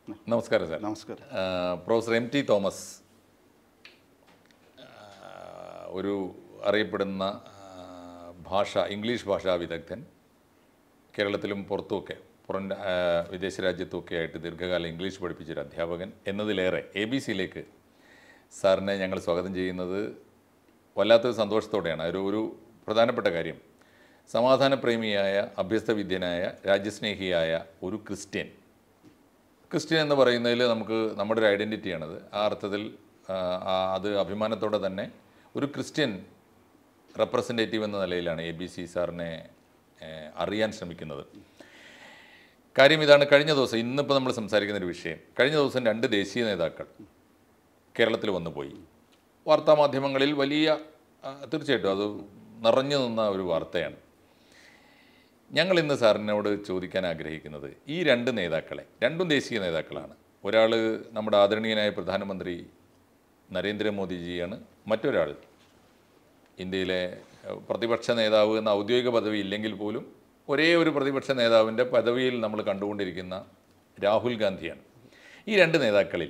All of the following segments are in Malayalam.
നമസ്കാരം സാർ. നമസ്കാരം. പ്രൊഫസർ എം ടി തോമസ് ഒരു അറിയപ്പെടുന്ന ഇംഗ്ലീഷ് ഭാഷാ വിദഗ്ധൻ, കേരളത്തിലും പുറത്തുമൊക്കെ വിദേശ രാജ്യത്തുമൊക്കെ ആയിട്ട് ദീർഘകാലം ഇംഗ്ലീഷ് പഠിപ്പിച്ചൊരു അധ്യാപകൻ എന്നതിലേറെ ABC-യിലേക്ക് സാറിനെ ഞങ്ങൾ സ്വാഗതം ചെയ്യുന്നത് വല്ലാത്തൊരു സന്തോഷത്തോടെയാണ്. ഒരു പ്രധാനപ്പെട്ട കാര്യം, സമാധാനപ്രേമിയായ, അഭ്യസ്തവിദ്യനായ, രാജ്യസ്നേഹിയായ ഒരു ക്രിസ്ത്യൻ എന്ന് പറയുന്നതിൽ നമുക്ക് നമ്മുടെ ഒരു ഐഡൻറ്റിറ്റിയാണത്. ആ അർത്ഥത്തിൽ അത് അഭിമാനത്തോടെ തന്നെ ഒരു ക്രിസ്ത്യൻ റെപ്രസെൻറ്റേറ്റീവ് എന്ന നിലയിലാണ് ABC സാറിനെ അറിയാൻ ശ്രമിക്കുന്നത്. കാര്യം ഇതാണ്, കഴിഞ്ഞ ദിവസം, ഇന്നിപ്പോൾ നമ്മൾ സംസാരിക്കുന്നൊരു വിഷയം, കഴിഞ്ഞ ദിവസം 2 ദേശീയ നേതാക്കൾ കേരളത്തിൽ വന്നുപോയി. വാർത്താമാധ്യമങ്ങളിൽ വലിയ, തീർച്ചയായിട്ടും അത് നിറഞ്ഞു നിന്ന ഒരു വാർത്തയാണ്. ഞങ്ങൾ ഇന്ന് സാറിനോട് ചോദിക്കാൻ ആഗ്രഹിക്കുന്നത്, ഈ 2 നേതാക്കളെ, 2 ദേശീയ നേതാക്കളാണ്. ഒരാൾ നമ്മുടെ ആദരണീയനായ പ്രധാനമന്ത്രി നരേന്ദ്രമോദിജിയാണ്, മറ്റൊരാൾ ഇന്ത്യയിലെ പ്രതിപക്ഷ നേതാവ് എന്ന ഔദ്യോഗിക പദവി ഇല്ലെങ്കിൽ പോലും ഒരേ ഒരു പ്രതിപക്ഷ നേതാവിൻ്റെ പദവിയിൽ നമ്മൾ കണ്ടുകൊണ്ടിരിക്കുന്ന രാഹുൽ ഗാന്ധിയാണ്. ഈ 2 നേതാക്കളിൽ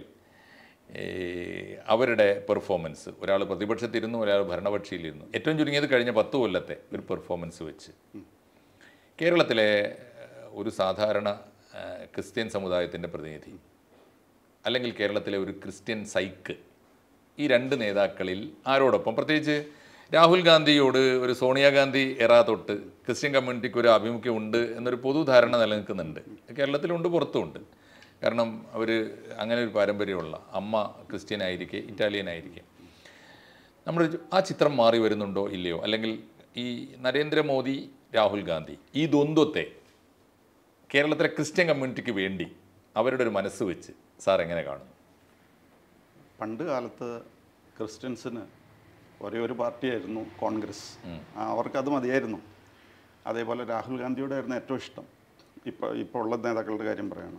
അവരുടെ പെർഫോമൻസ്, ഒരാൾ പ്രതിപക്ഷത്തിരുന്നു, ഒരാൾ ഭരണപക്ഷിയിലിരുന്നു, ഏറ്റവും ചുരുങ്ങിയത് കഴിഞ്ഞ 10 കൊല്ലത്തെ ഒരു പെർഫോമൻസ് വെച്ച് കേരളത്തിലെ ഒരു സാധാരണ ക്രിസ്ത്യൻ സമുദായത്തിൻ്റെ പ്രതിനിധി, അല്ലെങ്കിൽ കേരളത്തിലെ ഒരു ക്രിസ്ത്യൻ സൈക്ക്, ഈ 2 നേതാക്കളിൽ ആരോടൊപ്പം, പ്രത്യേകിച്ച് രാഹുൽ ഗാന്ധിയോട് ഒരു സോണിയാഗാന്ധി എറാ തൊട്ട് ക്രിസ്ത്യൻ കമ്മ്യൂണിറ്റിക്ക് ഒരു ആഭിമുഖ്യം ഉണ്ട് എന്നൊരു പൊതുധാരണ നിലനിൽക്കുന്നുണ്ട്. കേരളത്തിലുണ്ട്, പുറത്തുമുണ്ട്. കാരണം അവർ അങ്ങനെ ഒരു പാരമ്പര്യമുള്ള, അമ്മ ക്രിസ്ത്യൻ ആയിരിക്കെ, ഇറ്റാലിയൻ ആയിരിക്കെ. നമ്മൾ ആ ചിത്രം മാറി വരുന്നുണ്ടോ ഇല്ലയോ, അല്ലെങ്കിൽ ഈ നരേന്ദ്രമോദി, രാഹുൽ ഗാന്ധി, ഈ ദ്വന്ദ്വത്തെ കേരളത്തിലെ ക്രിസ്ത്യൻ കമ്മ്യൂണിറ്റിക്ക് വേണ്ടി അവരുടെ ഒരു മനസ്സ് വെച്ച് സാർ എങ്ങനെ കാണുന്നു? പണ്ട് കാലത്ത് ക്രിസ്ത്യൻസിന് ഒരേ ഒരു പാർട്ടിയായിരുന്നു കോൺഗ്രസ്. അവർക്കത് മതിയായിരുന്നു. അതേപോലെ രാഹുൽ ഗാന്ധിയോട് ആയിരുന്നു ഏറ്റവും ഇഷ്ടം. ഇപ്പോൾ ഉള്ള നേതാക്കളുടെ കാര്യം പറയുകയാണ്.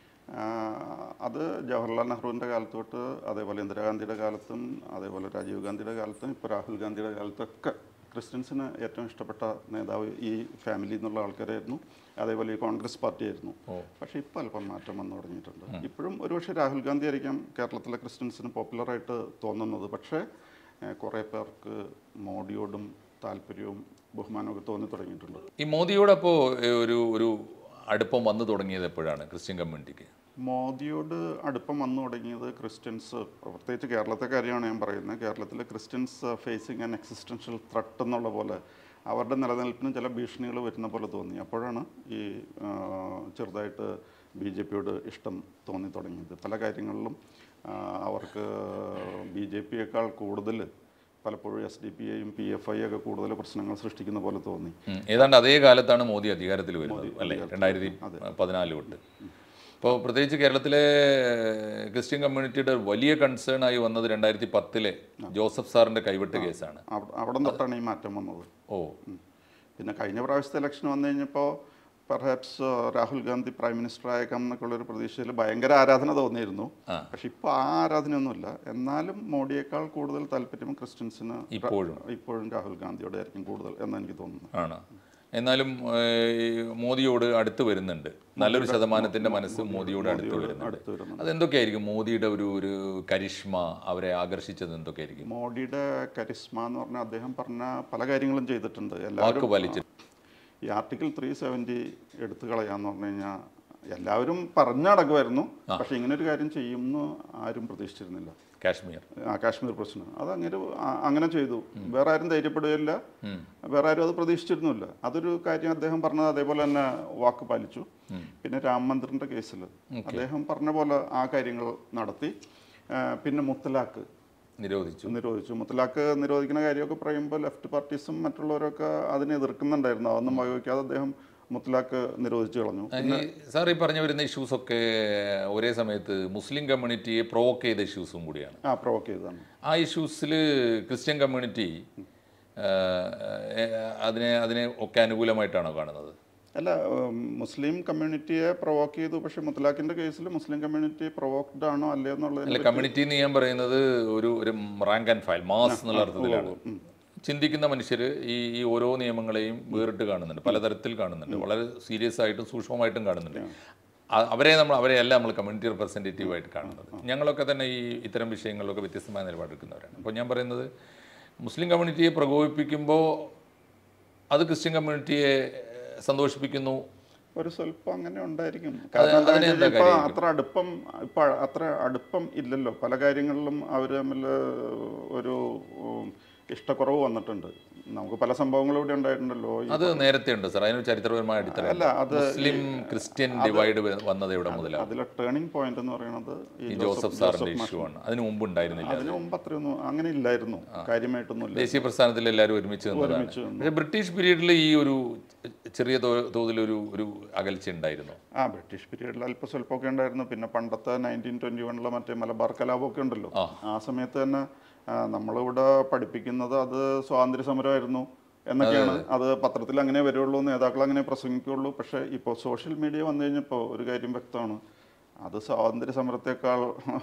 അത് ജവഹർലാൽ നെഹ്റുവിൻ്റെ കാലത്ത് തൊട്ട്, അതേപോലെ ഇന്ദിരാഗാന്ധിയുടെ കാലത്തും, അതേപോലെ രാജീവ് ഗാന്ധിയുടെ കാലത്തും, ഇപ്പോൾ രാഹുൽ ഗാന്ധിയുടെ കാലത്തൊക്കെ ക്രിസ്ത്യൻസിന് ഏറ്റവും ഇഷ്ടപ്പെട്ട നേതാവ് ഈ ഫാമിലി എന്നുള്ള ആൾക്കാരായിരുന്നു. അതേപോലെ ഈ കോൺഗ്രസ് പാർട്ടിയായിരുന്നു. പക്ഷേ ഇപ്പോൾ അല്പം മാറ്റം വന്നു തുടങ്ങിയിട്ടുണ്ട്. ഇപ്പോഴും ഒരുപക്ഷെ രാഹുൽ ഗാന്ധി ആയിരിക്കാം കേരളത്തിലെ ക്രിസ്ത്യൻസിന് പോപ്പുലറായിട്ട് തോന്നുന്നത്. പക്ഷേ കുറേ പേർക്ക് മോഡിയോടും താല്പര്യവും ബഹുമാനമൊക്കെ തോന്നി തുടങ്ങിയിട്ടുണ്ട്. ഈ മോദിയോടപ്പോൾ ഒരു അടുപ്പം വന്നു തുടങ്ങിയത് എപ്പോഴാണ് ക്രിസ്ത്യൻ കമ്മ്യൂണിറ്റിക്ക്? മോദിയോട് അടുപ്പം വന്നു തുടങ്ങിയത് ക്രിസ്ത്യൻസ്, പ്രത്യേകിച്ച് കേരളത്തെ കാര്യമാണ് ഞാൻ പറയുന്നത്. കേരളത്തിലെ Christians facing an existential threat എന്നുള്ള പോലെ അവരുടെ നിലനിൽപ്പിന് ചില ഭീഷണികൾ വരുന്ന പോലെ തോന്നി. അപ്പോഴാണ് ഈ ചെറുതായിട്ട് BJPയോട് ഇഷ്ടം തോന്നി തുടങ്ങിയത്. പല കാര്യങ്ങളിലും അവർക്ക് BJPയേക്കാൾ കൂടുതൽ പലപ്പോഴും SDPIയും PFI ഒക്കെ കൂടുതൽ പ്രശ്നങ്ങൾ സൃഷ്ടിക്കുന്ന പോലെ തോന്നി. ഏതാണ്ട് അതേ കാലത്താണ് മോദി അധികാരത്തിൽ വരുന്നത്, അല്ലേ? 2014 തൊട്ട്. ഇപ്പോൾ പ്രത്യേകിച്ച് കേരളത്തിലെ ക്രിസ്ത്യൻ കമ്മ്യൂണിറ്റിയുടെ വലിയ കൺസേൺ ആയി വന്നത് 2010 ജോസഫ് സാറിൻ്റെ കൈവിട്ട കേസാണ്. അവിടെ തൊട്ടാണ് ഈ മാറ്റം വന്നത്. ഓ, പിന്നെ കഴിഞ്ഞ പ്രാവശ്യത്തെ ഇലക്ഷൻ വന്നു കഴിഞ്ഞപ്പോൾ perhaps Rahul Gandhi prime minister ആയേക്കാം എന്നൊക്കെയുള്ളൊരു പ്രതീക്ഷയിൽ ഭയങ്കര ആരാധന തോന്നിയിരുന്നു. പക്ഷെ ഇപ്പോൾ ആ ആരാധനയൊന്നുമില്ല. എന്നാലും മോഡിയേക്കാൾ കൂടുതൽ താല്പര്യം ക്രിസ്ത്യൻസിന് ഇപ്പോഴും രാഹുൽ ഗാന്ധിയോട് ആയിരിക്കും കൂടുതൽ എന്ന് എനിക്ക് തോന്നുന്നു. ആണ്. എന്നാലും മോദിയോട് അടുത്ത് വരുന്നുണ്ട്, നല്ലൊരു ശതമാനത്തിൻ്റെ മനസ്സ് മോദിയോട് അടുത്ത് വരുന്നുണ്ട്. അതെന്തൊക്കെയായിരിക്കും മോദിയുടെ ഒരു കരിഷ്മ, അവരെ ആകർഷിച്ചത് എന്തൊക്കെയായിരിക്കും? മോഡിയുടെ കരിഷ്മ എന്ന് പറഞ്ഞാൽ അദ്ദേഹം പറഞ്ഞ പല കാര്യങ്ങളും ചെയ്തിട്ടുണ്ട്. വാക്ക് പാലിച്ചു. ഈ ആർട്ടിക്കിൾ 370 എടുത്തു കളയാന്ന് പറഞ്ഞു കഴിഞ്ഞാൽ എല്ലാവരും പറഞ്ഞടക്കുമായിരുന്നു. പക്ഷെ ഇങ്ങനൊരു കാര്യം ചെയ്യുമെന്ന് ആരും പ്രതീക്ഷിച്ചിരുന്നില്ല. കാശ്മീർ പ്രശ്നം അത് അങ്ങനെ ചെയ്തു. വേറെ ആരും ധൈര്യപ്പെടുകയില്ല, വേറെ ആരും അത് പ്രതീക്ഷിച്ചിരുന്നില്ല. അതൊരു കാര്യം അദ്ദേഹം പറഞ്ഞത് അതേപോലെ തന്നെ വാക്ക് പാലിച്ചു. പിന്നെ രാം മന്ദിറിൻ്റെ കേസിൽ അദ്ദേഹം പറഞ്ഞ പോലെ ആ കാര്യങ്ങൾ നടത്തി. പിന്നെ മുത്തലാഖ് നിരോധിച്ചു. മുത്തലാഖ് നിരോധിക്കുന്ന കാര്യമൊക്കെ പറയുമ്പോൾ ലെഫ്റ്റ് പാർട്ടീസും മറ്റുള്ളവരൊക്കെ അതിനെ എതിർക്കുന്നുണ്ടായിരുന്നു. അതൊന്നും വകവയ്ക്കാതെ അദ്ദേഹം മുത്തലാഖ് നിരോധിച്ചു കളഞ്ഞു. സാർ ഈ പറഞ്ഞു വരുന്ന ഇഷ്യൂസൊക്കെ ഒരേ സമയത്ത് മുസ്ലിം കമ്മ്യൂണിറ്റിയെ പ്രൊവോക്ക് ചെയ്ത ഇഷ്യൂസും കൂടിയാണ്. പ്രൊവോക്ക് ചെയ്തതാണ്. ആ ഇഷ്യൂസിൽ ക്രിസ്ത്യൻ കമ്മ്യൂണിറ്റി അതിനെ ഒക്കെ അനുകൂലമായിട്ടാണോ കാണുന്നത്? അല്ല, മുസ്ലിം കമ്മ്യൂണിറ്റിയെ പ്രൊവോക്ക് ചെയ്തു. പക്ഷേ മുത്തലാഖിൻ്റെ കേസിൽ മുസ്ലിം കമ്മ്യൂണിറ്റി പ്രൊവോക്ഡ് ആണോ അല്ലേ എന്നുള്ളത്. കമ്മ്യൂണിറ്റി എന്ന് ഞാൻ പറയുന്നത് ഒരു റാങ്ക് ആൻഡ് ഫയൽ, മാസ് എന്നുള്ള അർത്ഥത്തിലാണ്. ചിന്തിക്കുന്ന മനുഷ്യർ ഈ ഓരോ നിയമങ്ങളെയും വേറിട്ട് കാണുന്നുണ്ട്, പലതരത്തിൽ കാണുന്നുണ്ട്, വളരെ സീരിയസ് ആയിട്ടും സൂക്ഷ്മമായിട്ടും കാണുന്നുണ്ട്. അവരെയല്ല നമ്മൾ കമ്മ്യൂണിറ്റി റെപ്രസെൻറ്റേറ്റീവായിട്ട് കാണുന്നത്. ഞങ്ങളൊക്കെ തന്നെ ഇത്തരം വിഷയങ്ങളിലൊക്കെ വ്യത്യസ്തമായ നിലപാടെടുക്കുന്നവരാണ്. അപ്പോൾ ഞാൻ പറയുന്നത് മുസ്ലിം കമ്മ്യൂണിറ്റിയെ പ്രകോപിപ്പിക്കുമ്പോൾ അത് ക്രിസ്ത്യൻ കമ്മ്യൂണിറ്റിയെ സന്തോഷിപ്പിക്കുന്നു. ഒരു സ്വല്പം അങ്ങനെ ഉണ്ടായിരിക്കും. കാരണം ഇപ്പൊ അത്ര അടുപ്പം ഇല്ലല്ലോ. പല കാര്യങ്ങളിലും അവർ തമ്മിൽ ഒരു ഇഷ്ടക്കുറവ് വന്നിട്ടുണ്ട്. നമുക്ക് പല സംഭവങ്ങളും ഇവിടെ ഉണ്ടായിട്ടുണ്ടല്ലോ. അത് നേരത്തെ ഉണ്ട് സാർ, അതിനൊരു ചരിത്രപരമായ അടിത്തറ. അല്ല, അത് മുസ്ലിം ക്രിസ്ത്യൻ ഡിവൈഡ് വന്നത് ഇവിടെ മുതലാണ്. അതിലെ ടേണിംഗ് പോയിന്റ് എന്ന് പറയുന്നത് ഈ ജോസഫ് സാറിന്റെ ഇഷ്യൂ ആണ്. അതിന് മുമ്പ് ഉണ്ടായിരുന്നില്ല. അതിന് മുമ്പ് അത്രയൊന്നും അങ്ങനെ ഇല്ലായിരുന്നു, കാര്യമായിട്ടൊന്നും ഇല്ല. ദേശീയ പ്രസ്ഥാനത്തിൽ എല്ലാവരും ഒരുമിച്ച് നിന്നതാണ്. പക്ഷേ ബ്രിട്ടീഷ് പീരീഡിൽ ഈ ഒരു ചെറിയ തോതിലൊരു അകൽച്ച ഉണ്ടായിരുന്നു. ബ്രിട്ടീഷ് പീരീഡിൽ അല്പ സ്വല്പമൊക്കെ ഉണ്ടായിരുന്നു. പിന്നെ പണ്ടത്തെ 1921 മറ്റേ മലബാർ കലാപമൊക്കെ ഉണ്ടല്ലോ, ആ സമയത്ത് തന്നെ നമ്മളിവിടെ പഠിപ്പിക്കുന്നത് അത് സ്വാതന്ത്ര്യ സമരമായിരുന്നു എന്നൊക്കെയാണ്. അത് പത്രത്തിൽ അങ്ങനെ വരുള്ളൂ, നേതാക്കൾ അങ്ങനെ പ്രസംഗിക്കുള്ളൂ. പക്ഷേ ഇപ്പോൾ സോഷ്യൽ മീഡിയ വന്നു കഴിഞ്ഞപ്പോൾ ഒരു കാര്യം വ്യക്തമാണ്, അത് സ്വാതന്ത്ര്യ സമരത്തെക്കാൾ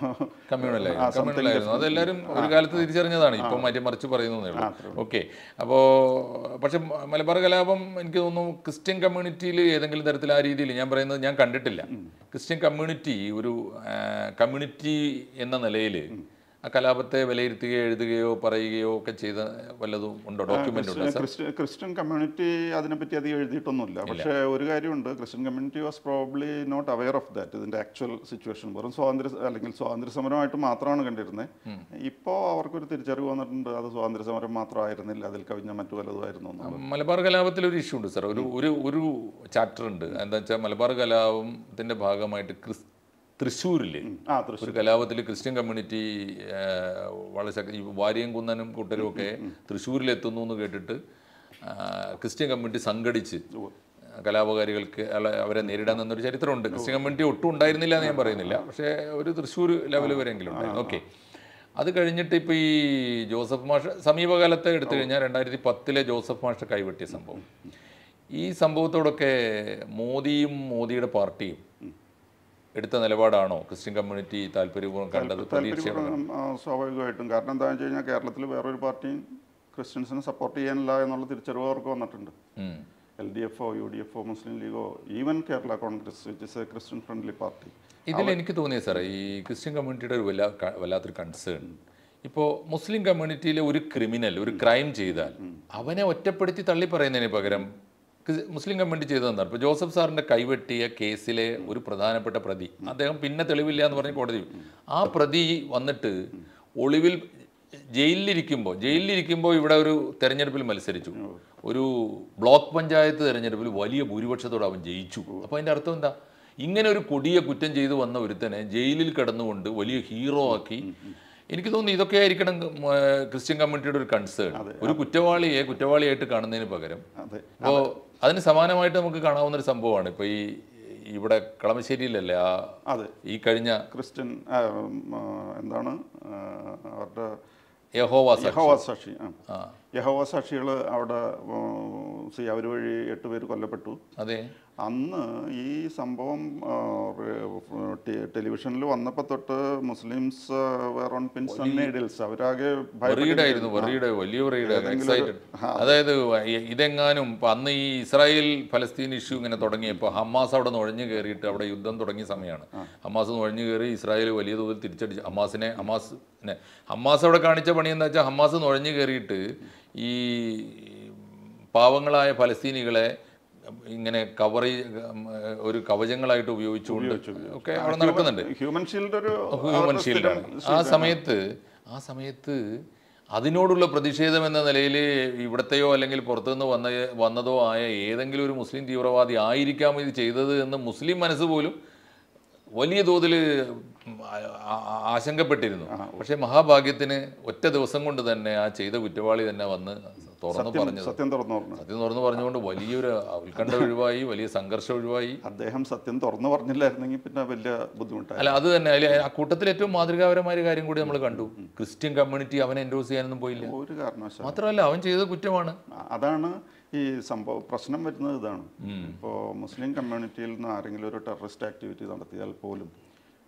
കമ്മ്യൂണലായിരുന്നു. അതെല്ലാവരും ഒരു കാലത്ത് തിരിച്ചറിഞ്ഞതാണ്. ഇപ്പം മറിച്ച് പറയുന്നതേ ഉള്ളൂ. ഓക്കെ. അപ്പോൾ പക്ഷെ മലബാർ കലാപം എനിക്ക് തോന്നുന്നു ക്രിസ്ത്യൻ കമ്മ്യൂണിറ്റിയിൽ ഏതെങ്കിലും തരത്തിൽ ആ രീതിയിൽ ഞാൻ പറയുന്നത് ഞാൻ കണ്ടിട്ടില്ല. ക്രിസ്ത്യൻ കമ്മ്യൂണിറ്റി ഒരു കമ്മ്യൂണിറ്റി എന്ന നിലയിൽ ആ കലാപത്തെ വിലയിരുത്തുകയോ എഴുതുകയോ പറയുകയോ ഒക്കെ ചെയ്ത വല്ലതും ഉണ്ടോ? ഡോക്യുമെന്റ് ഉണ്ടോ? ക്രിസ്ത്യൻ കമ്മ്യൂണിറ്റി അതിനെപ്പറ്റി അധികം എഴുതിയിട്ടൊന്നുമില്ല. പക്ഷേ ഒരു കാര്യമുണ്ട്, Christian community was probably not aware of that. ഇതിന്റെ ആക്ച്വൽ സിറ്റുവേഷൻ വെറും സ്വാതന്ത്ര്യ സമരമായിട്ട് മാത്രമാണ് കണ്ടിരുന്നത്. ഇപ്പോൾ അവർക്കൊരു തിരിച്ചറിവ് വന്നിട്ടുണ്ട്, അത് സ്വാതന്ത്ര്യ സമരം മാത്രമായിരുന്നില്ല, അതിൽ കവിഞ്ഞ മറ്റു പലതുമായിരുന്നു. മലബാർ കലാപത്തിൽ ഒരു ഇഷ്യൂ ഉണ്ട് സാർ. ഒരു ചാപ്റ്റർ ഉണ്ട്. എന്താ വെച്ചാൽ മലബാർ കലാപത്തിന്റെ ഭാഗമായിട്ട് തൃശ്ശൂരിൽ ഒരു കലാപത്തിൽ ക്രിസ്ത്യൻ കമ്മ്യൂണിറ്റി വളരെ ഈ വാരിയംകുന്നനും കൂട്ടരും ഒക്കെ തൃശ്ശൂരിലെത്തുന്നു എന്ന് കേട്ടിട്ട് ക്രിസ്ത്യൻ കമ്മ്യൂണിറ്റി സംഘടിച്ച് കലാപകാരികൾക്ക് അവരെ നേരിടാൻ നിന്നൊരു ചരിത്രമുണ്ട്. ക്രിസ്ത്യൻ കമ്മ്യൂണിറ്റി ഒട്ടും ഉണ്ടായിരുന്നില്ല എന്ന് ഞാൻ പറയുന്നില്ല, പക്ഷേ ഒരു തൃശ്ശൂർ ലെവൽ വരെയെങ്കിലും ഉണ്ടായിരുന്നു. ഓക്കെ. അത് കഴിഞ്ഞിട്ട് ഇപ്പോൾ ഈ ജോസഫ് മാഷ് സമീപകാലത്തെ എടുത്തു കഴിഞ്ഞാൽ 2010 ജോസഫ് മാഷ് കൈവെട്ടിയ സംഭവം, ഈ സംഭവത്തോടൊക്കെ മോദിയും മോദിയുടെ പാർട്ടിയും എടുത്ത നിലപാടാണോ ക്രിസ്ത്യൻ കമ്മ്യൂണിറ്റി താല്പര്യപൂർവ്വം കണ്ടത്? സ്വാഭാവികമായിട്ടും. കാരണം എന്താണെന്ന് വെച്ച് കഴിഞ്ഞാൽ കേരളത്തിൽ വേറൊരു പാർട്ടിയും ക്രിസ്ത്യൻസിനെ സപ്പോർട്ട് ചെയ്യാനില്ല എന്നുള്ള തിരിച്ചറിവ് അവർക്ക് വന്നിട്ടുണ്ട്. LDF, UDF, മുസ്ലിം ലീഗോ, even Kerala Congress, which is a Christian friendly party. ഇതിൽ എനിക്ക് തോന്നിയത് സാറേ, ഈ ക്രിസ്ത്യൻ കമ്മ്യൂണിറ്റിയുടെ ഒരു വല്ലാത്തൊരു കൺസേൺ, ഇപ്പോൾ മുസ്ലിം കമ്മ്യൂണിറ്റിയിലെ ഒരു ക്രിമിനൽ ഒരു ക്രൈം ചെയ്താൽ അവനെ ഒറ്റപ്പെടുത്തി തള്ളി പറയുന്നതിന് പകരം മുസ്ലിം കമ്മ്യൂണിറ്റി ചെയ്തതെന്താണ്? ഇപ്പോൾ ജോസഫ് സാറിൻ്റെ കൈവെട്ടിയ കേസിലെ ഒരു പ്രധാനപ്പെട്ട പ്രതി, അദ്ദേഹം പിന്നെ തെളിവില്ല എന്ന് പറഞ്ഞ് കോടതി, ആ പ്രതി വന്നിട്ട് ഒളിവിൽ ജയിലിലിരിക്കുമ്പോൾ ഇവിടെ ഒരു തെരഞ്ഞെടുപ്പിൽ മത്സരിച്ചു. ഒരു ബ്ലോക്ക് പഞ്ചായത്ത് തെരഞ്ഞെടുപ്പിൽ വലിയ ഭൂരിപക്ഷത്തോടെ അവൻ ജയിച്ചു. അപ്പോൾ അതിൻ്റെ അർത്ഥം എന്താ? ഇങ്ങനെ ഒരു കൊടിയ കുറ്റം ചെയ്തു വന്ന ഒരുത്തനെ ജയിലിൽ കിടന്നുകൊണ്ട് വലിയ ഹീറോ ആക്കി. എനിക്ക് തോന്നുന്നു ഇതൊക്കെ ആയിരിക്കണം ക്രിസ്ത്യൻ കമ്മ്യൂണിറ്റിയുടെ ഒരു കൺസേൺ. ഒരു കുറ്റവാളിയായിട്ട് കാണുന്നതിന് പകരം. അപ്പോൾ അതിന് സമാനമായിട്ട് നമുക്ക് കാണാവുന്ന ഒരു സംഭവമാണ് ഇപ്പോൾ ഇവിടെ കളമശ്ശേരിയിലല്ലേ ഈ കഴിഞ്ഞ ക്രിസ്ത്യൻ എന്താണ് അവരുടെ യഹോവ സാക്ഷികൾ അവിടെ അവർ വഴി 8 പേര് കൊല്ലപ്പെട്ടു. അതെ. അന്ന് ഈ സംഭവം ടെലിവിഷനിൽ വന്നപ്പോൾ തൊട്ട് മുസ്ലിംസ് അവരാകെ അതായത് ഇതെങ്ങാനും അന്ന് ഈ ഇസ്രായേൽ ഫലസ്തീൻ ഇഷ്യൂ ഇങ്ങനെ തുടങ്ങിയപ്പോൾ ഹമാസ് അവിടെ നുഴഞ്ഞു കയറിയിട്ട് അവിടെ യുദ്ധം തുടങ്ങിയ സമയമാണ്. ഹമാസ് നുഴഞ്ഞു കയറി ഇസ്രായേൽ വലിയ തോതിൽ തിരിച്ചടിച്ചു ഹമാസ് അവിടെ കാണിച്ച പണി എന്താ വെച്ചാൽ, ഹമാസ് നുഴഞ്ഞു കയറിയിട്ട് ഈ പാവങ്ങളായ ഫലസ്തീനികളെ ഇങ്ങനെ ഒരു കവചങ്ങളായിട്ട് ഉപയോഗിച്ചുകൊണ്ട് ഒക്കെ അവിടെ നടക്കുന്നുണ്ട്. ഹ്യൂമൻ ഷീൽഡാണ്. ആ സമയത്ത് അതിനോടുള്ള പ്രതിഷേധം എന്ന നിലയിൽ ഇവിടത്തെയോ അല്ലെങ്കിൽ പുറത്തുനിന്ന് വന്നതോ ആയ ഏതെങ്കിലും ഒരു മുസ്ലിം തീവ്രവാദി ആയിരിക്കാം ഇത് ചെയ്തത് എന്ന് മുസ്ലിം മനസ്സ് പോലും വലിയ തോതിൽ ആശങ്കപ്പെട്ടിരുന്നു. പക്ഷേ മഹാഭാഗ്യത്തിന് ഒറ്റ ദിവസം കൊണ്ട് തന്നെ ആ ചെയ്ത കുറ്റവാളി തന്നെ വന്ന് സത്യം തുറന്നു പറഞ്ഞുകൊണ്ട് വലിയൊരു ഉത്കണ്ഠ ഒഴിവായി, വലിയ സംഘർഷം ഒഴിവായി. അദ്ദേഹം സത്യം തുറന്നു പറഞ്ഞില്ലായിരുന്നെങ്കിൽ പിന്നെ വലിയ ബുദ്ധിമുട്ടായി. അല്ല, അത് തന്നെ. അതിൽ ആ കൂട്ടത്തിൽ ഏറ്റവും മാതൃകാപരമായ കാര്യം കൂടി നമ്മൾ കണ്ടു. ക്രിസ്ത്യൻ കമ്മ്യൂണിറ്റി അവനെ എൻഡോസ് ചെയ്യാനൊന്നും പോയില്ല. ഒരു കാരണവശാലും. മാത്രമല്ല അവൻ ചെയ്ത കുറ്റമാണ്. അതാണ് ഈ പ്രശ്നം വരുന്നത്. ഇതാണ് ഇപ്പോൾ മുസ്ലിം കമ്മ്യൂണിറ്റിയിൽ നിന്ന് ആരെങ്കിലും ഒരു ടെററിസ്റ്റ് ആക്ടിവിറ്റി നടത്തിയാൽ പോലും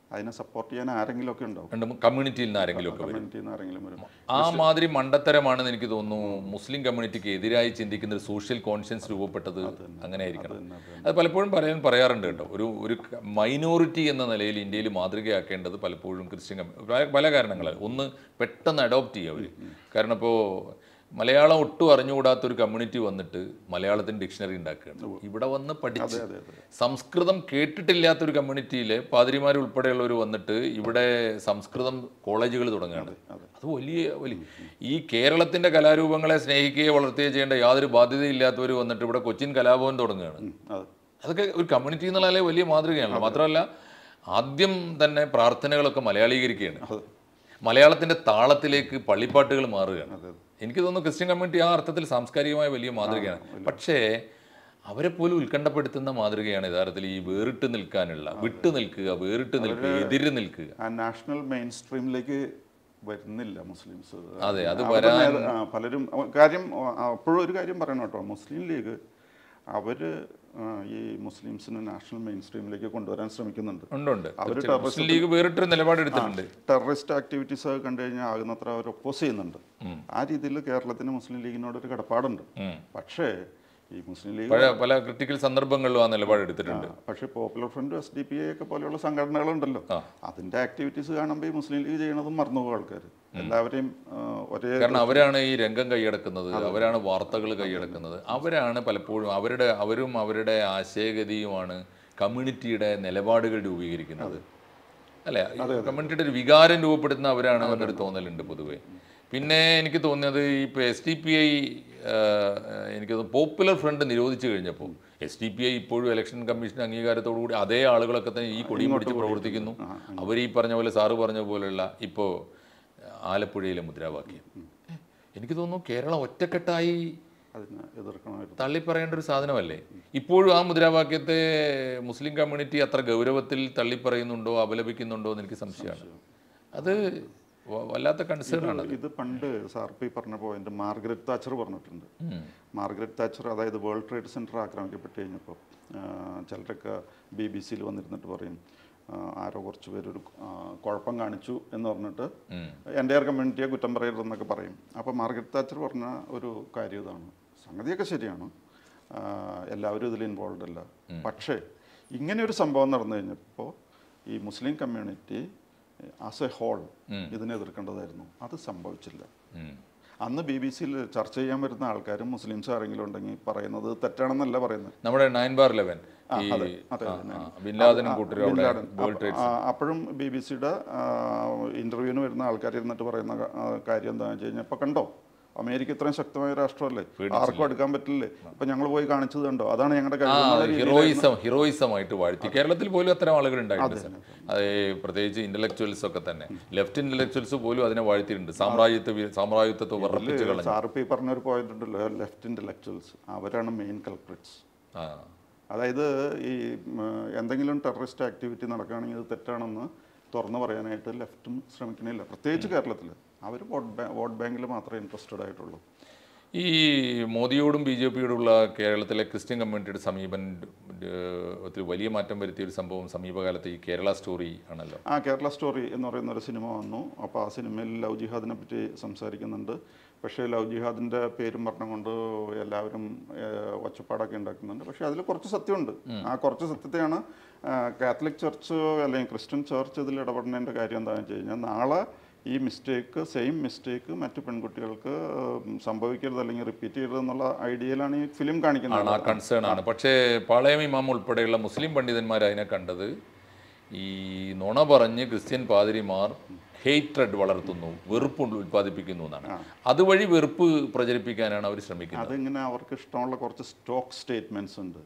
അതിനെ സപ്പോർട്ട് ചെയ്യാൻ ആരെങ്കിലുമൊക്കെ ഉണ്ടാവും, കമ്മ്യൂണിറ്റിയിൽ നിന്ന് ആരെങ്കിലും ഒക്കെ വരും. കമ്മ്യൂണിറ്റിയിൽ നിന്ന് ആരെങ്കിലും വരും. ആ മാതിരി മണ്ടത്തരമാണെന്ന് എനിക്ക് തോന്നുന്നു മുസ്ലിം കമ്മ്യൂണിറ്റിക്ക് എതിരായി ചിന്തിക്കുന്ന ഒരു സോഷ്യൽ കോൺഷ്യൻസ് രൂപപ്പെട്ടത് അങ്ങനെ ആയിരിക്കണം. അത് പലപ്പോഴും പറയാറുണ്ട് കേട്ടോ. ഒരു മൈനോറിറ്റി എന്ന നിലയിൽ ഇന്ത്യയിൽ മാതൃകയാക്കേണ്ടത് പലപ്പോഴും ക്രിസ്ത്യൻ പല കാരണങ്ങളാൽ. ഒന്ന്, പെട്ടെന്ന് അഡോപ്റ്റ് ചെയ്യുക അവർ. കാരണം ഇപ്പോൾ മലയാളം ഒട്ടും അറിഞ്ഞുകൂടാത്തൊരു കമ്മ്യൂണിറ്റി വന്നിട്ട് മലയാളത്തിന് ഡിക്ഷണറി ഉണ്ടാക്കുകയാണ്. ഇവിടെ വന്ന് പഠിച്ച് സംസ്കൃതം കേട്ടിട്ടില്ലാത്തൊരു കമ്മ്യൂണിറ്റിയിലെ പാതിരിമാർ ഉൾപ്പെടെയുള്ളവർ വന്നിട്ട് ഇവിടെ സംസ്കൃതം കോളേജുകൾ തുടങ്ങുകയാണ്. അത് വലിയ ഈ കേരളത്തിൻ്റെ കലാരൂപങ്ങളെ സ്നേഹിക്കുകയോ വളർത്തുകയോ ചെയ്യേണ്ട യാതൊരു ബാധ്യതയില്ലാത്തവർ വന്നിട്ട് ഇവിടെ കൊച്ചിൻ കലാഭവൻ തുടങ്ങുകയാണ്. അതൊക്കെ ഒരു കമ്മ്യൂണിറ്റി എന്നുള്ള വലിയ മാതൃകയാണല്ലോ. മാത്രമല്ല ആദ്യം തന്നെ പ്രാർത്ഥനകളൊക്കെ മലയാളീകരിക്കുകയാണ്. മലയാളത്തിൻ്റെ താളത്തിലേക്ക് പള്ളിപ്പാട്ടുകൾ മാറുകയാണ്. എനിക്ക് തോന്നുന്നു ക്രിസ്ത്യൻ കമ്മ്യൂണിറ്റി ആ അർത്ഥത്തിൽ സാംസ്കാരികമായ വലിയ മാതൃകയാണ്. പക്ഷേ അവരെ പോലും ഉത്കണ്ഠപ്പെടുത്തുന്ന മാതൃകയാണ് യഥാർത്ഥത്തിൽ ഈ വേറിട്ട് നിൽക്കാനുള്ള, വിട്ടു നിൽക്കുക, വേറിട്ട് നിൽക്കുക, എതിര് നിൽക്കുക. നാഷണൽ മെയിൻ സ്ട്രീമിലേക്ക് വരുന്നില്ല മുസ്ലിംസ്. അതെ, അത് വരാൻ പലരും കാര്യം അപ്പോഴും ഒരു കാര്യം പറയണം കേട്ടോ. മുസ്ലിം ലീഗ് അവര് ഈ മുസ്ലിംസിനെ നാഷണൽ മെയിൻ സ്ട്രീമിലേക്ക് കൊണ്ടുവരാൻ ശ്രമിക്കുന്നുണ്ട്. മുസ്ലിം ലീഗ് വേറിട്ടൊരു നിലപാടെടുത്തിട്ടുണ്ട്. ടെററിസ്റ്റ് ആക്ടിവിറ്റീസ് ഒക്കെ കണ്ടു കഴിഞ്ഞാൽ ആകുന്നത്ര അവർ ഒപ്പോസ് ചെയ്യുന്നുണ്ട്. ആ രീതിയിൽ കേരളത്തിന് മുസ്ലിം ലീഗിനോട് ഒരു കടപ്പാടുണ്ട്. പക്ഷേ ഈ മുസ്ലിം ലീഗ് പല ക്രിട്ടിക്കൽ സന്ദർഭങ്ങളിലും ആ നിലപാടെടുത്തിട്ടുണ്ട്. പക്ഷേ പോപ്പുലർ ഫ്രണ്ട്, SDPI ഒക്കെ പോലെയുള്ള സംഘടനകളുണ്ടല്ലോ, അതിന്റെ ആക്ടിവിറ്റീസ് കാണുമ്പോൾ ഈ മുസ്ലിം ലീഗ് ചെയ്യണതും മറന്നുപോകും ആൾക്കാർ. എല്ലാവരെയും ഒരേ, കാരണം അവരാണ് ഈ രംഗം കൈയടക്കുന്നത്, അവരാണ് വാർത്തകൾ കൈയടക്കുന്നത്, അവരാണ് പലപ്പോഴും അവരും അവരുടെ ആശയഗതിയുമാണ് കമ്മ്യൂണിറ്റിയുടെ നിലപാടുകൾ രൂപീകരിക്കുന്നത്. അല്ലേ, കമ്മ്യൂണിറ്റിയുടെ ഒരു വികാരം രൂപപ്പെടുത്തുന്ന അവരാണ് എന്നൊരു തോന്നലുണ്ട് പൊതുവെ. പിന്നെ എനിക്ക് തോന്നിയത് ഇപ്പോൾ SDPI എനിക്ക് തോന്നുന്നു പോപ്പുലർ ഫ്രണ്ട് നിരോധിച്ചു കഴിഞ്ഞപ്പോൾ SDPI ഇപ്പോഴും ഇലക്ഷൻ കമ്മീഷൻ അംഗീകാരത്തോടുകൂടി അതേ ആളുകളൊക്കെ തന്നെ ഈ കൊടിയും പിടിച്ച് പ്രവർത്തിക്കുന്നു. അവർ ഈ പറഞ്ഞ പോലെ, സാറ് പറഞ്ഞ പോലെയുള്ള ഇപ്പോൾ ആലപ്പുഴയിലെ മുദ്രാവാക്യം, എനിക്ക് തോന്നുന്നു കേരളം ഒറ്റക്കെട്ടായി തള്ളിപ്പറയേണ്ട ഒരു സാധനമല്ലേ. ഇപ്പോഴും ആ മുദ്രാവാക്യത്തെ മുസ്ലിം കമ്മ്യൂണിറ്റി അത്ര ഗൗരവത്തിൽ തള്ളിപ്പറയുന്നുണ്ടോ, അപലപിക്കുന്നുണ്ടോ എന്ന് എനിക്ക് സംശയമാണ്. അത് വല്ലാത്ത കൺസേൺ ആണ്. ഇത് പണ്ട് സാർപ്പി പറഞ്ഞ പോയിന്റ് മാർഗരറ്റ് താച്ചർ പറഞ്ഞിട്ടുണ്ട്. മാർഗരറ്റ് താച്ചർ, അതായത് വേൾഡ് ട്രേഡ് സെൻറ്റർ ആക്രമിക്കപ്പെട്ട് കഴിഞ്ഞപ്പോൾ ചിലരൊക്കെ BBC വന്നിരുന്നിട്ട് പറയും, ആരോ കുറച്ച് പേരൊരു കുഴപ്പം കാണിച്ചു എന്ന് പറഞ്ഞിട്ട് എൻ്റയർ കമ്മ്യൂണിറ്റിയെ കുറ്റം പറയരുതെന്നൊക്കെ പറയും. അപ്പോൾ മാർഗരറ്റ് താച്ചർ പറഞ്ഞ ഒരു കാര്യം ഇതാണ്, സംഗതിയൊക്കെ ശരിയാണ്, എല്ലാവരും ഇതിൽ ഇൻവോൾവ് അല്ല. പക്ഷേ ഇങ്ങനെ ഒരു സംഭവം നടന്നു കഴിഞ്ഞപ്പോൾ ഈ Muslim community as a whole ഇതിനെ എതിർക്കേണ്ടതായിരുന്നു. അത് സംഭവിച്ചില്ല. അന്ന് BBC ചർച്ച ചെയ്യാൻ വരുന്ന ആൾക്കാരും മുസ്ലിംസ് ആരെങ്കിലും ഉണ്ടെങ്കിൽ പറയുന്നത് തെറ്റാണെന്നല്ല പറയുന്നത്. നമ്മുടെ 9/11 അപ്പോഴും BBC-യുടെ ഇന്റർവ്യൂവിന് വരുന്ന ആൾക്കാർ ഇരുന്നിട്ട് പറയുന്ന കാര്യം എന്താണെന്ന് വെച്ച് കഴിഞ്ഞാൽ, ഇപ്പൊ കണ്ടോ അമേരിക്ക ഇത്രയും ശക്തമായ രാഷ്ട്രമല്ലേ, ആർക്കും എടുക്കാൻ പറ്റില്ലേ, ഇപ്പൊ ഞങ്ങൾ പോയി കാണിച്ചത് കണ്ടോ, അതാണ് ഞങ്ങളുടെ ഹീറോയിസമായിട്ട് വാഴ്ത്തി. കേരളത്തിൽ പോലും അത്തരം ആളുകൾ ഉണ്ടായിട്ടുണ്ട്. അത് പ്രത്യേകിച്ച് ഇന്റലക്ച്വൽസ് ഒക്കെ തന്നെ, ലെഫ്റ്റ് ഇന്റലക്ച്വൽസ് പോലും അതിനെ വാഴ്ത്തിയിട്ടുണ്ട്. സാമ്രാജ്യത്വത്തെ വർദ്ധിച്ചു കളഞ്ഞു. സാർപ്പി പറഞ്ഞൊരു പോയിന്റ് ഉണ്ടല്ലോ, ലെഫ്റ്റ് ഇന്റലക്ച്വൽസ് അവരാണ് മെയിൻ കൾപ്രിറ്റ്സ്. അതായത് ഈ എന്തെങ്കിലും ടെററിസ്റ്റ് ആക്ടിവിറ്റി നടക്കുകയാണെങ്കിൽ ഇത് തെറ്റാണെന്ന് തുറന്നു പറയാനായിട്ട് ലെഫ്റ്റും ശ്രമിക്കണില്ല. പ്രത്യേകിച്ച് കേരളത്തിൽ അവർ വോട്ട് ബാങ്കിൽ മാത്രമേ ഇൻട്രസ്റ്റഡ് ആയിട്ടുള്ളൂ. ഈ മോദിയോടും BJP-യോടുള്ള കേരളത്തിലെ ക്രിസ്ത്യൻ കമ്മ്യൂണിറ്റിയുടെ സമീപനത്തിൽ വലിയ മാറ്റം വരുത്തിയ ഒരു സംഭവം സമീപകാലത്ത് ഈ കേരള സ്റ്റോറി ആണല്ലോ. കേരള സ്റ്റോറി എന്ന് പറയുന്ന ഒരു സിനിമ വന്നു. അപ്പോൾ ആ സിനിമയിൽ ലവ് ജിഹാദിനെ പറ്റി സംസാരിക്കുന്നുണ്ട്. പക്ഷേ ലവ് ജിഹാദിൻ്റെ പേരും പറഞ്ഞുകൊണ്ട് എല്ലാവരും ഒച്ചപ്പാടൊക്കെ ഉണ്ടാക്കുന്നുണ്ട്. പക്ഷേ അതിൽ കുറച്ച് സത്യമുണ്ട്. ആ കുറച്ച് സത്യത്തെയാണ് കാത്തലിക് ചർച്ച് അല്ലെങ്കിൽ ക്രിസ്ത്യൻ ചർച്ച് ഇതിൽ ഇടപെടുന്നതിൻ്റെ കാര്യം എന്താണെന്ന് വെച്ച് കഴിഞ്ഞാൽ, നാളെ ഈ സെയിം മിസ്റ്റേക്ക് മറ്റു പെൺകുട്ടികൾക്ക് സംഭവിക്കരുത് അല്ലെങ്കിൽ റിപ്പീറ്റ് ചെയ്യരുത് എന്നുള്ള ഐഡിയയിലാണ് ഈ ഫിലിം കാണിക്കുന്നത്. കൺസേൺ ആണ്. പക്ഷേ പാളയം ഇമാം ഉൾപ്പെടെയുള്ള മുസ്ലിം പണ്ഡിതന്മാർ അതിനെ കണ്ടത്, ഈ നുണ പറഞ്ഞ് ക്രിസ്ത്യൻ പാതിരിമാർ ഹേറ്റ്രഡ് വളർത്തുന്നു, വെറുപ്പ് ഉൽപ്പാദിപ്പിക്കുന്നു എന്നാണ്. അതുവഴി വെറുപ്പ് പ്രചരിപ്പിക്കാനാണ് അവർ ശ്രമിക്കുന്നത്. അതിങ്ങനെ അവർക്ക് ഇഷ്ടമുള്ള കുറച്ച് സ്റ്റോക്ക് സ്റ്റേറ്റ്മെൻറ്റ്സ് ഉണ്ട്.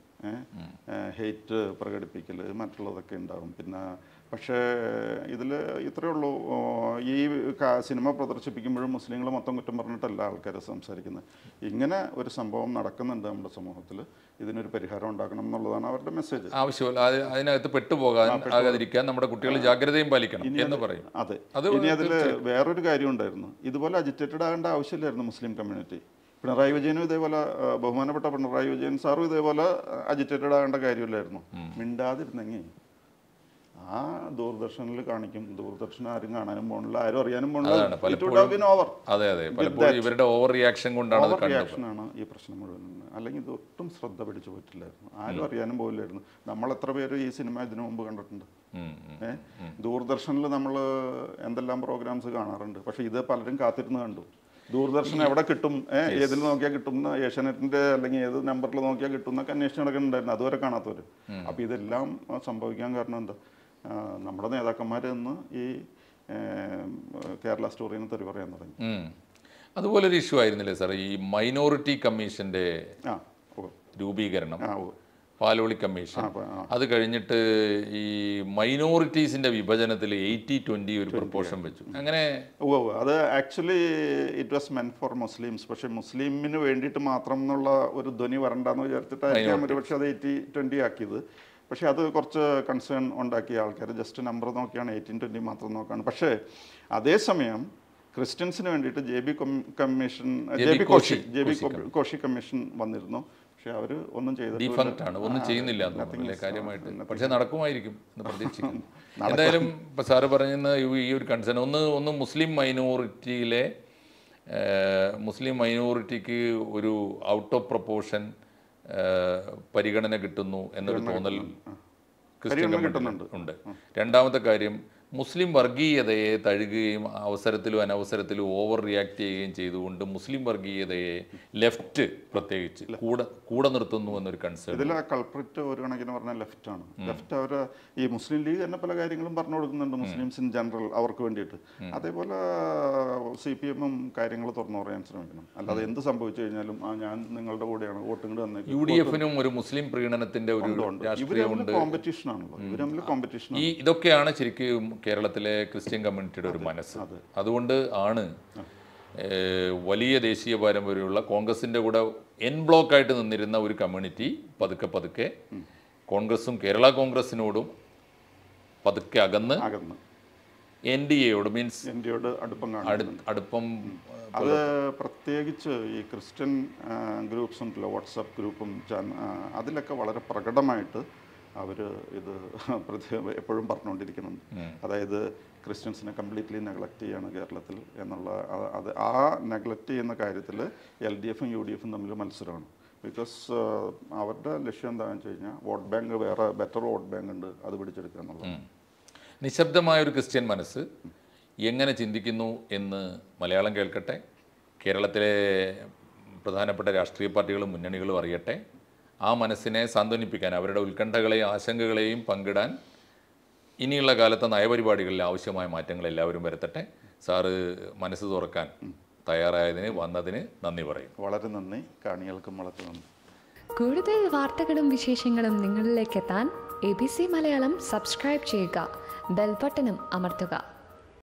ഹേറ്റ് പ്രകടിപ്പിക്കൽ മറ്റുള്ളതൊക്കെ ഉണ്ടാകും. പിന്നെ പക്ഷേ ഇതിൽ ഇത്രയേ ഉള്ളൂ, ഈ സിനിമ പ്രദർശിപ്പിക്കുമ്പോഴും മുസ്ലിങ്ങൾ മൊത്തം കുറ്റം പറഞ്ഞിട്ടല്ല ആൾക്കാരെ സംസാരിക്കുന്നത്. ഇങ്ങനെ ഒരു സംഭവം നടക്കുന്നുണ്ട് നമ്മുടെ സമൂഹത്തിൽ, ഇതിനൊരു പരിഹാരം ഉണ്ടാക്കണം എന്നുള്ളതാണ് അവരുടെ മെസ്സേജ്. ആവശ്യമില്ല അതിനകത്ത് പെട്ടുപോകാതിരിക്കാൻ നമ്മുടെ കുട്ടികൾ ജാഗ്രതയും പാലിക്കണം എന്ന് പറയും. അതെ. ഇനി അതിൽ വേറൊരു കാര്യം ഉണ്ടായിരുന്നു, ഇതുപോലെ അജിറ്റേറ്റഡ് ആകേണ്ട ആവശ്യമില്ലായിരുന്നു മുസ്ലിം കമ്മ്യൂണിറ്റി. പിണറായി വിജയനും ഇതേപോലെ, ബഹുമാനപ്പെട്ട പിണറായി വിജയൻ സാറും ഇതേപോലെ അജിറ്റേറ്റഡ് ആകേണ്ട കാര്യമില്ലായിരുന്നു. മിണ്ടാതിരുന്നെങ്കിൽ ആ ദൂരദർശനിൽ കാണിക്കും. ദൂരദർശൻ ആരും കാണാനും പോകണില്ല, ആരും അറിയാനും പോകണില്ല. അതെ അതെ, പലപ്പോഴും ഇവരുടെ ഓവർ റിയാക്ഷൻ കൊണ്ടാണ് അത് കണ്ടത്. റിയാക്ഷനാണ് ഈ പ്രശ്നം മുഴുവൻ. അല്ലെങ്കിൽ ഇത് ഒട്ടും ശ്രദ്ധ പിടിച്ചു പോയിട്ടില്ലായിരുന്നു, ആരും അറിയാനും പോയില്ലായിരുന്നു. നമ്മൾ എത്ര പേര് ഈ സിനിമ ഇതിനു മുമ്പ് കണ്ടിട്ടുണ്ട്? ദൂരദർശനിൽ നമ്മൾ എന്തെല്ലാം പ്രോഗ്രാംസ് കാണാറുണ്ട്, പക്ഷെ ഇത് പലരും കാത്തിരുന്ന് കണ്ടു. ദൂരദർശൻ എവിടെ കിട്ടും, ഏതിൽ നോക്കിയാൽ കിട്ടും, ഏഷ്യാനെറ്റിന്റെ അല്ലെങ്കിൽ ഏത് നമ്പറിൽ നോക്കിയാൽ കിട്ടും എന്നൊക്കെ അന്വേഷിച്ച് നടക്കുന്നുണ്ടായിരുന്നു, അതുവരെ കാണാത്തവർ. അപ്പോൾ ഇതെല്ലാം സംഭവിക്കാൻ കാരണം എന്താ? നമ്മുടെ നേതാക്കന്മാർ ഇന്ന് ഈ കേരള സ്റ്റോറിന് തെറി പറയാൻ തുടങ്ങി. അതുപോലൊരു ഇഷ്യൂ ആയിരുന്നില്ലേ സാർ ഈ മൈനോറിറ്റി കമ്മീഷന്റെ രൂപീകരണം, പാലോളി കമ്മീഷൻ? അത് കഴിഞ്ഞിട്ട് ഈ മൈനോറിറ്റീസിന്റെ വിഭജനത്തിൽ 80-20 ഒരു പ്രൊപ്പോർഷൻ വെച്ചു. അങ്ങനെ അത് actually it was meant for Muslims. പക്ഷെ മുസ്ലിമിന് വേണ്ടിയിട്ട് മാത്രം എന്നുള്ള ഒരു ധ്വനി വരണ്ടെന്ന് വിചാരിച്ചിട്ടായിരിക്കാം ഒരു പക്ഷെ അത് 80-20 ആക്കിയത്. പക്ഷെ അത് കുറച്ച് കൺസേൺ ഉണ്ടാക്കിയ ആൾക്കാർ ജസ്റ്റ് നമ്പർ നോക്കിയാണ് 18-20 മാത്രം നോക്കുകയാണ്. പക്ഷേ അതേസമയം ക്രിസ്ത്യൻസിന് വേണ്ടിയിട്ട് ജെ ബി കോശി കമ്മീഷൻ വന്നിരുന്നു. പക്ഷെ അവർ ഒന്നും ചെയ്തിട്ടില്ല, ഒന്നും ചെയ്യുന്നില്ല കാര്യമായിട്ട്. പക്ഷെ നടക്കുമായിരിക്കും എന്ന് പ്രതീക്ഷിക്കുന്നു. എന്തായാലും ഇപ്പം സാറ് പറയുന്ന ഈ ഒരു കൺസേൺ ഒന്ന് മുസ്ലിം മൈനോറിറ്റിക്ക് ഒരു ഔട്ട് ഓഫ് പ്രൊപ്പോർഷൻ പരിഗണന കിട്ടുന്നു എന്നൊരു തോന്നൽ ക്രിസ്ത്യൻ കമ്മ്യൂണിറ്റി ഉണ്ട്. രണ്ടാമത്തെ കാര്യം, മുസ്ലിം വർഗീയതയെ തഴുകുകയും അവസരത്തിലും അനവസരത്തിലും ഓവർ റിയാക്ട് ചെയ്യുകയും ചെയ്തുകൊണ്ട് മുസ്ലിം വർഗീയതയെ ലെഫ്റ്റ് പ്രത്യേകിച്ച് കൂടെ നിർത്തുന്നു എന്നൊരു കൺസേൺ. ഇതിൽ കൾപ്രിറ്റ് ഒരു കണക്കിന് പറഞ്ഞാൽ ലെഫ്റ്റാണ്. ലെഫ്റ്റ് അവർ ഈ മുസ്ലിം ലീഗ് തന്നെ പല കാര്യങ്ങളും പറഞ്ഞു കൊടുക്കുന്നുണ്ട് മുസ്ലിംസ് ഇൻ ജനറൽ അവർക്ക് വേണ്ടിയിട്ട്. അതേപോലെ CPM കാര്യങ്ങൾ തുറന്നു പറയാൻ ശ്രമിക്കണം. അല്ലാതെ എന്ത് സംഭവിച്ചു കഴിഞ്ഞാലും ഞാൻ നിങ്ങളുടെ കൂടെയാണ്, വോട്ടും തന്നെ. UDF ഒരു മുസ്ലിം പ്രീണനത്തിന്റെ ഒരു രാഷ്ട്രീയമുണ്ട്, കോമ്പറ്റീഷനാണല്ലോ, ഇവർ തമ്മിൽ കോമ്പറ്റീഷൻ. ഇതൊക്കെയാണ് ശരിക്കും കേരളത്തിലെ ക്രിസ്ത്യൻ കമ്മ്യൂണിറ്റിയുടെ ഒരു മനസ്സ്. അതുകൊണ്ട് ആണ് വലിയ ദേശീയ പാരമ്പര്യമുള്ള കോൺഗ്രസിൻ്റെ കൂടെ എൻ ബ്ലോക്കായിട്ട് നിന്നിരുന്ന ഒരു കമ്മ്യൂണിറ്റി പതുക്കെ കോൺഗ്രസും കേരള കോൺഗ്രസിനോടും പതുക്കെ അകന്ന് NDAയോട് അടുപ്പം. അത് പ്രത്യേകിച്ച് ഈ ക്രിസ്ത്യൻ ഗ്രൂപ്പ്സ് ഉണ്ടല്ലോ, വാട്സാപ്പ് ഗ്രൂപ്പും അതിലൊക്കെ വളരെ പ്രകടമായിട്ട് അവർ ഇത് എപ്പോഴും പറഞ്ഞുകൊണ്ടിരിക്കുന്നുണ്ട്. അതായത് ക്രിസ്ത്യൻസിനെ കംപ്ലീറ്റ്ലി നെഗ്ലക്റ്റ് ചെയ്യാണ് കേരളത്തിൽ എന്നുള്ള ആ നെഗ്ലക്റ്റ് ചെയ്യുന്ന കാര്യത്തിൽ LDFും UDFും തമ്മിൽ മത്സരമാണ്. ബിക്കോസ് അവരുടെ ലക്ഷ്യം എന്താണെന്ന് വെച്ച് കഴിഞ്ഞാൽ വോട്ട് ബാങ്ക്, വേറെ ബെറ്റർ വോട്ട് ബാങ്ക് ഉണ്ട്, അത് പിടിച്ചെടുക്കുക എന്നുള്ളത്. നിശബ്ദമായൊരു ക്രിസ്ത്യൻ മനസ്സ് എങ്ങനെ ചിന്തിക്കുന്നു എന്ന് മലയാളം കേൾക്കട്ടെ, കേരളത്തിലെ പ്രധാനപ്പെട്ട രാഷ്ട്രീയ പാർട്ടികളും മുന്നണികളും അറിയട്ടെ. ആ മനസ്സിനെ സാന്ത്വനിപ്പിക്കാൻ, അവരുടെ ഉത്കണ്ഠകളെയും ആശങ്കകളെയും പങ്കിടാൻ ഇനിയുള്ള കാലത്തെ നയപരിപാടികളിൽ ആവശ്യമായ മാറ്റങ്ങൾ എല്ലാവരും വരുത്തട്ടെ. സാറ് മനസ്സ് തുറക്കാൻ വന്നതിന് നന്ദി പറയും. വളരെ നന്ദി. കാണികൾക്കും വളരെ നന്ദി. കൂടുതൽ വാർത്തകളും വിശേഷങ്ങളും നിങ്ങളിലേക്ക് എത്താൻ ABC മലയാളം സബ്സ്ക്രൈബ് ചെയ്യുക, ബെൽ ബട്ടണും അമർത്തുക.